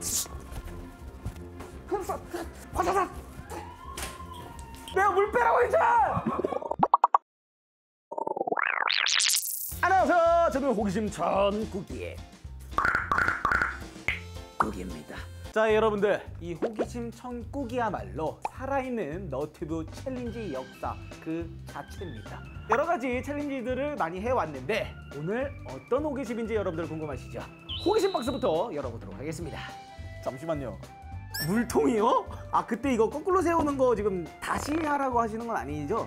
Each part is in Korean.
화사삭! 내가 물 빼라고 했잖아! 안녕하세요. 저는 호기심 천국기의 국기입니다. 자, 여러분들, 이 호기심 천국이야말로 살아있는 너튜브 챌린지 역사 그 자체입니다. 여러 가지 챌린지들을 많이 해왔는데 오늘 어떤 호기심인지 여러분들 궁금하시죠? 호기심 박스부터 열어보도록 하겠습니다. 잠시만요. 물통이요? 아, 그때 이거 거꾸로 세우는 거 지금 다시 하라고 하시는 건 아니죠?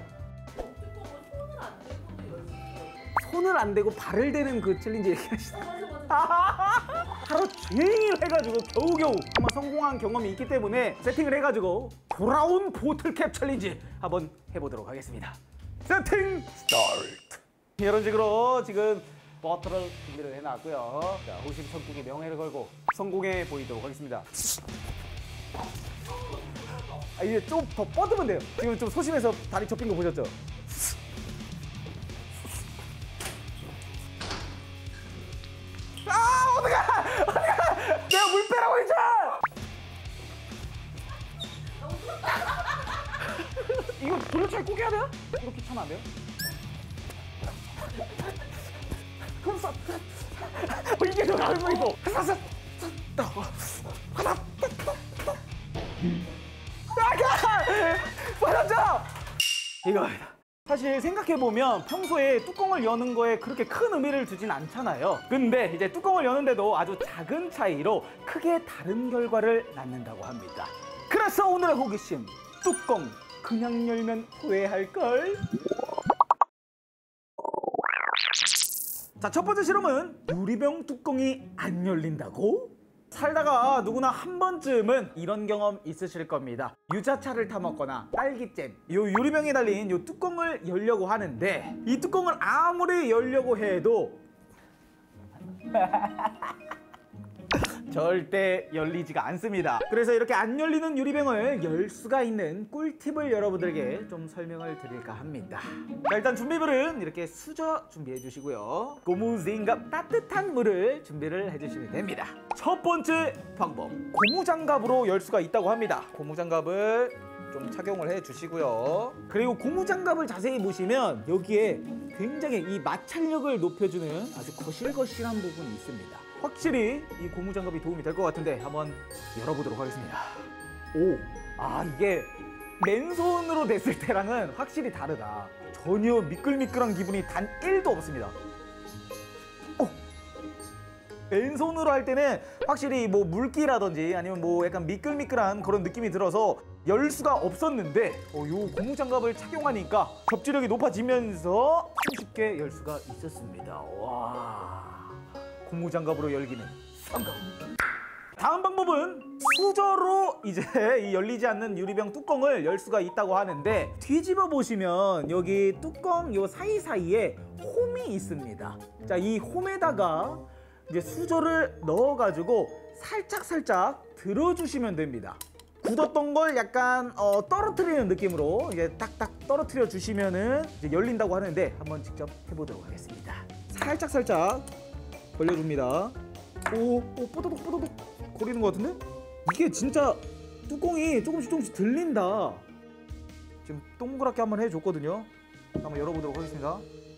손을 안 대고 발을 대는 그 챌린지 얘기하시나요? 하루 종일 해가지고 겨우겨우 한번 성공한 경험이 있기 때문에 세팅을 해가지고 돌아온 보틀캡 챌린지 한번 해보도록 하겠습니다. 세팅 스타트! 이런 식으로 지금 버터를 준비를 해놨고요. 자, 호기심 천국의 명예를 걸고 성공해 보이도록 하겠습니다. 아, 이제 좀 더 뻗으면 돼요. 지금 좀 소심해서 다리 접힌 거 보셨죠? 아, 어떡해! 내가 물 빼라고 했잖아! 이거 돌려차기 꼭 해야 돼요? 이렇게 차면 안 돼요? 이게 더 나을 수 있어! 맞았죠? 이거입니다. 사실 생각해보면 평소에 뚜껑을 여는 거에 그렇게 큰 의미를 두진 않잖아요. 근데 이제 뚜껑을 여는데도 아주 작은 차이로 크게 다른 결과를 낳는다고 합니다. 그래서 오늘의 호기심, 뚜껑 그냥 열면 후회할걸? 자, 첫 번째 실험은 유리병 뚜껑이 안 열린다고? 살다가 누구나 한 번쯤은 이런 경험 있으실 겁니다. 유자차를 타먹거나 딸기잼, 요 유리병에 달린 요 뚜껑을 열려고 하는데 이 뚜껑을 아무리 열려고 해도 절대 열리지가 않습니다. 그래서 이렇게 안 열리는 유리병을 열 수가 있는 꿀팁을 여러분들에게 좀 설명을 드릴까 합니다. 자, 일단 준비물은 이렇게 수저 준비해 주시고요. 고무장갑 따뜻한 물을 준비를 해주시면 됩니다. 첫 번째 방법, 고무장갑으로 열 수가 있다고 합니다. 고무장갑을 좀 착용을 해 주시고요. 그리고 고무장갑을 자세히 보시면 여기에 굉장히 이 마찰력을 높여주는 아주 거실거실한 부분이 있습니다. 확실히 이 고무장갑이 도움이 될 것 같은데 한번 열어보도록 하겠습니다. 오, 아, 이게 맨손으로 댔을 때랑은 확실히 다르다. 전혀 미끌미끌한 기분이 단 1도 없습니다. 맨손으로 할 때는 확실히 뭐 물기라든지 아니면 뭐 약간 미끌미끌한 그런 느낌이 들어서 열 수가 없었는데 요 고무장갑을 착용하니까 접지력이 높아지면서 쉽게 열 수가 있었습니다. 와, 고무장갑으로 열기는 성공! 다음 방법은 수저로 이제 이 열리지 않는 유리병 뚜껑을 열 수가 있다고 하는데 뒤집어 보시면 여기 뚜껑 요 사이사이에 홈이 있습니다. 자, 이 홈에다가 이제 수저를 넣어가지고 살짝살짝 들어주시면 됩니다. 굳었던 걸 약간 떨어뜨리는 느낌으로 이제 딱딱 떨어뜨려 주시면은 이제 열린다고 하는데 한번 직접 해보도록 하겠습니다. 살짝살짝 벌려줍니다. 오, 뽀드득 거리는 것 같은데? 이게 진짜 뚜껑이 조금씩 들린다. 지금 동그랗게 한번 해줬거든요. 한번 열어보도록 하겠습니다.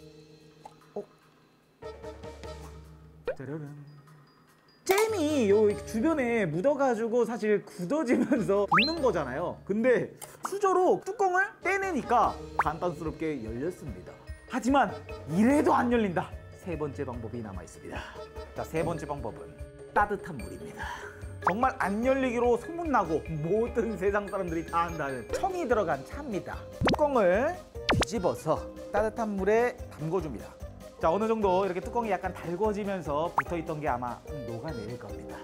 짜라란. 잼이 요 주변에 묻어가지고 사실 굳어지면서 붙는 거잖아요. 근데 수저로 뚜껑을 떼내니까 간단스럽게 열렸습니다. 하지만 이래도 안 열린다. 세 번째 방법이 남아 있습니다. 자, 세 번째 방법은 따뜻한 물입니다. 정말 안 열리기로 소문나고 모든 세상 사람들이 다 안다는 청이 들어간 차입니다. 뚜껑을 뒤집어서 따뜻한 물에 담궈줍니다. 자, 어느 정도 이렇게 뚜껑이 약간 달궈지면서 붙어있던 게 아마 녹아내릴 겁니다.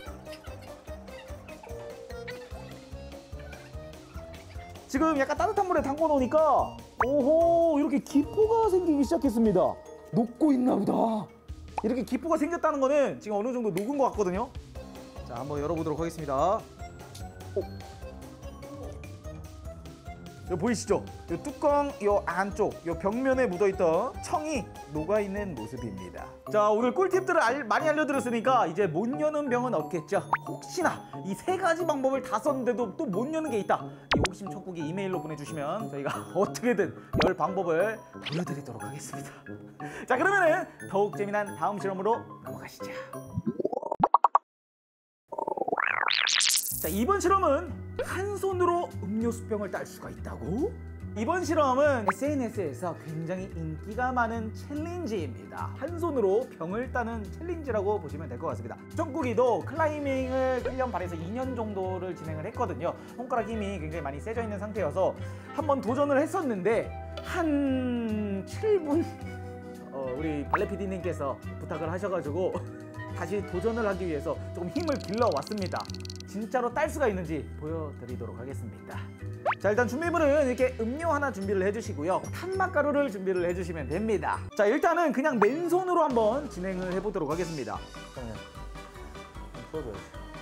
지금 약간 따뜻한 물에 담궈 놓으니까 오호, 이렇게 기포가 생기기 시작했습니다. 녹고 있나 보다. 이렇게 기포가 생겼다는 거는 지금 어느 정도 녹은 것 같거든요. 자, 한번 열어보도록 하겠습니다. 여기 보이시죠? 이 뚜껑 이 안쪽 이 벽면에 묻어있던 청이 녹아있는 모습입니다. 자, 오늘 꿀팁들을 많이 알려드렸으니까 이제 못 여는 병은 없겠죠? 혹시나 이 3가지 방법을 다 썼는데도 또 못 여는 게 있다, 이 호기심 촉구기 이메일로 보내주시면 저희가 어떻게든 열 방법을 보여드리도록 하겠습니다. 자, 그러면은 더욱 재미난 다음 실험으로 넘어가시죠. 자, 이번 실험은 한 손으로 음료수병을 딸 수가 있다고? 이번 실험은 SNS에서 굉장히 인기가 많은 챌린지입니다. 한 손으로 병을 따는 챌린지라고 보시면 될 것 같습니다. 청국이도 클라이밍을 1년 반에서 2년 정도를 진행을 했거든요. 손가락 힘이 굉장히 많이 세져 있는 상태여서 한번 도전을 했었는데 한 7분 우리 발레 PD님께서 부탁을 하셔가지고 다시 도전을 하기 위해서 조금 힘을 길러 왔습니다. 진짜로 딸 수가 있는지 보여드리도록 하겠습니다. 자, 일단 준비물은 이렇게 음료 하나 준비를 해주시고요. 탄맛가루를 준비를 해주시면 됩니다. 자, 일단은 그냥 맨손으로 한번 진행을 해보도록 하겠습니다. 잠깐만요. 풀어줘야지.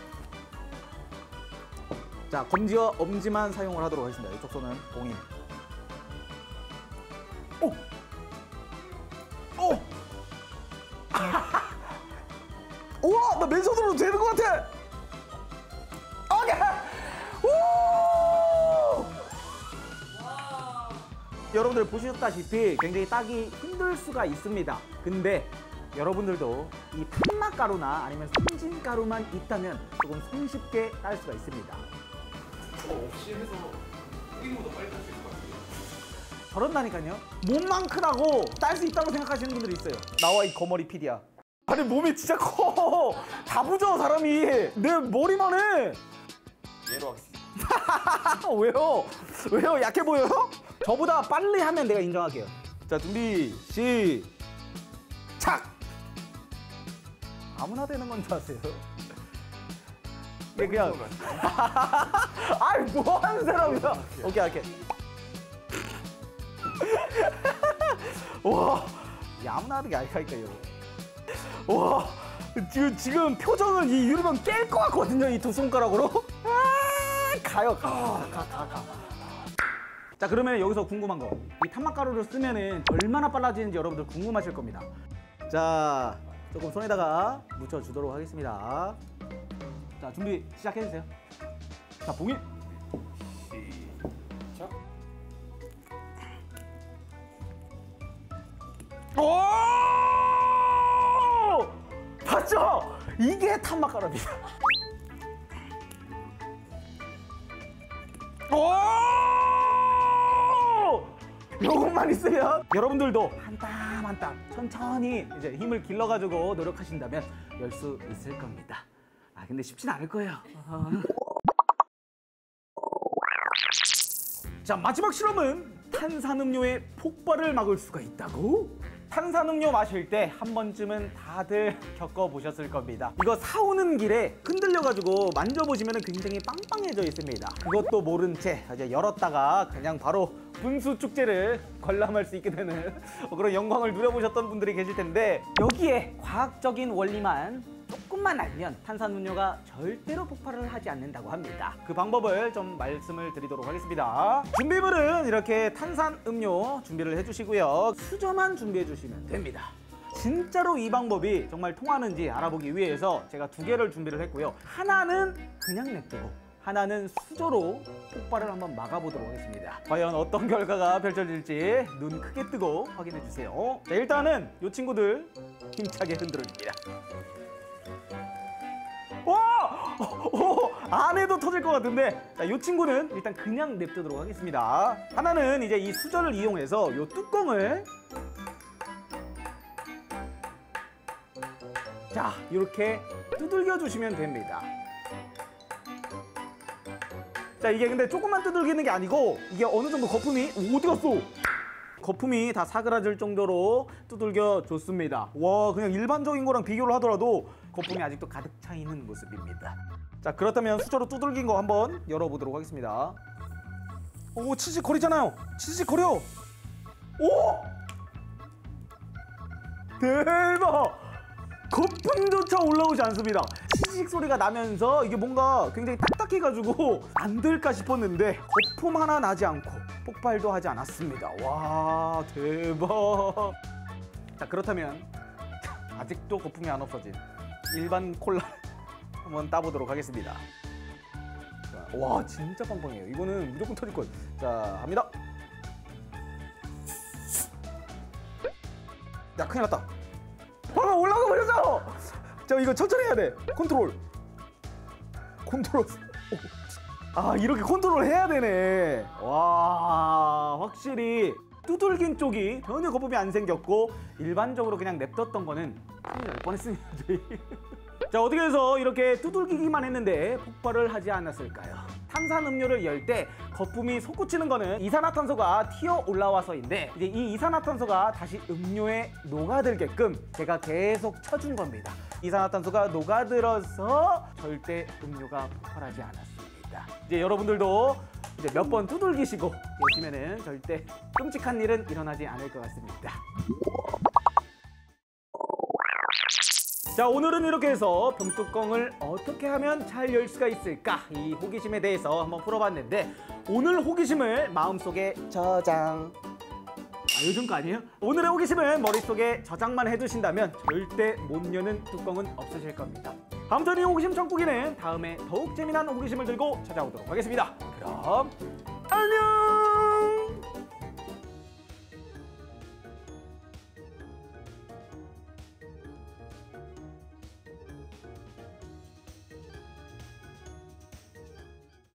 자, 검지와 엄지만 사용을 하도록 하겠습니다. 이쪽 손은 봉인. 오! 오! 우와! 나 맨손으로 되는 것 같아! 오케이! 오! 여러분들 보셨다시피 굉장히 따기 힘들 수가 있습니다. 근데 여러분들도 이 탄맛가루나 아니면 선진가루만 있다면 조금 손쉽게 딸 수가 있습니다. 없이 해서 후기보다 빨리 딸 수 있을 것 같아요. 저런다니까요. 몸만 크다고 딸 수 있다고 생각하시는 분들이 있어요. 나와 이 거머리 PD야. 아니 몸이 진짜 커. 다 부져 사람이. 내 머리만 해. 얘로 하겠습니다. 왜요? 왜요? 약해 보여요? 저보다 빨리 하면 내가 인정할게요. 자, 준비 시작. 아무나 되는 건 줄 아세요? 이게 그냥 아이 뭐 하는 사람이야. 오케이. 와, 아무나 하는 게 아니라니까요. 와, 지금 표정은 이 유리병 깰 것 같거든요. 이 두 손가락으로. 가요. 가. 자, 그러면 여기서 궁금한 거, 이 탄맛가루를 쓰면은 얼마나 빨라지는지 여러분들 궁금하실 겁니다. 자, 조금 손에다가 묻혀주도록 하겠습니다. 자, 준비 시작해주세요. 자, 봉인. 시작. 오! 봤죠? 이게 탄맛가루입니다. 오! 요것만 있으면 여러분들도 한 땀 한 땀 천천히 이제 힘을 길러가지고 노력하신다면 열 수 있을 겁니다. 아, 근데 쉽진 않을 거예요. 자, 마지막 실험은 탄산음료의 폭발을 막을 수가 있다고? 탄산음료 마실 때 한 번쯤은 다들 겪어보셨을 겁니다. 이거 사오는 길에 흔들려가지고 만져보시면 굉장히 빵빵해져 있습니다. 그것도 모른 채 이제 열었다가 그냥 바로 분수 축제를 관람할 수 있게 되는 그런 영광을 누려보셨던 분들이 계실 텐데, 여기에 과학적인 원리만 조금만 알면 탄산음료가 절대로 폭발을 하지 않는다고 합니다. 그 방법을 좀 말씀을 드리도록 하겠습니다. 준비물은 이렇게 탄산음료 준비를 해주시고요. 수저만 준비해 주시면 됩니다. 진짜로 이 방법이 정말 통하는지 알아보기 위해서 제가 2개를 준비를 했고요. 하나는 그냥 냅두고 하나는 수저로 폭발을 한번 막아보도록 하겠습니다. 과연 어떤 결과가 펼쳐질지 눈 크게 뜨고 확인해 주세요. 자, 일단은 이 친구들 힘차게 흔들어줍니다. 와! 안에도 터질 것 같은데, 자, 이 친구는 일단 그냥 냅두도록 하겠습니다. 하나는 이제 이 수저를 이용해서 이 뚜껑을 자, 이렇게 두들겨 주시면 됩니다. 자, 이게 근데 조금만 두들기는 게 아니고 이게 어느 정도 거품이 어디 갔어? 거품이 다 사그라질 정도로 두들겨 줬습니다. 와, 그냥 일반적인 거랑 비교를 하더라도 거품이 아직도 가득 차 있는 모습입니다. 자, 그렇다면 수저로 두들긴 거 한번 열어보도록 하겠습니다. 오, 치직거리잖아요. 치직거려. 오! 대박! 거품조차 올라오지 않습니다. 치직 소리가 나면서 이게 뭔가 굉장히 딱딱해가지고 안 될까 싶었는데 거품 하나 나지 않고 폭발도 하지 않았습니다. 와 대박. 자 그렇다면 아직도 거품이 안 없어진 일반 콜라 한번 따보도록 하겠습니다. 자, 와 진짜 빵빵해요. 이거는 무조건 터질 것. 자 합니다. 야 큰일 났다. 봐봐 올라가 버렸어. 자 이거 천천히 해야 돼. 컨트롤. 아 이렇게 컨트롤 해야 되네. 와 확실히 두들긴 쪽이 전혀 거품이 안 생겼고 일반적으로 그냥 냅뒀던 거는 큰일 날 뻔했습니다. 자 어떻게 해서 이렇게 두들기기만 했는데 폭발을 하지 않았을까요? 탄산음료를 열 때 거품이 솟구치는 거는 이산화탄소가 튀어 올라와서인데 이제 이 이산화탄소가 다시 음료에 녹아들게끔 제가 계속 쳐준 겁니다. 이산화탄소가 녹아들어서 절대 음료가 폭발하지 않았습니다. 이제 여러분들도 이제 몇 번 두들기시고 계시면은 절대 끔찍한 일은 일어나지 않을 것 같습니다. 자 오늘은 이렇게 해서 병뚜껑을 어떻게 하면 잘 열 수가 있을까 이 호기심에 대해서 한번 풀어봤는데 오늘 호기심을 마음속에 저장 요즘 거 아니에요? 오늘의 호기심을 머릿속에 저장만 해두신다면 절대 못 여는 뚜껑은 없으실 겁니다. 아무튼 이 호기심 청구기는 다음에 더욱 재미난 호기심을 들고 찾아오도록 하겠습니다. 그럼 안녕.